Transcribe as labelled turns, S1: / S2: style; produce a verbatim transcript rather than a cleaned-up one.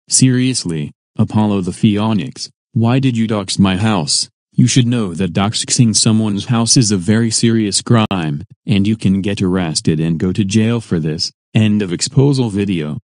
S1: Seriously, Apollo the Phoenix, why did you dox my house? You should know that doxing someone's house is a very serious crime, and you can get arrested and go to jail for this. End of exposal video.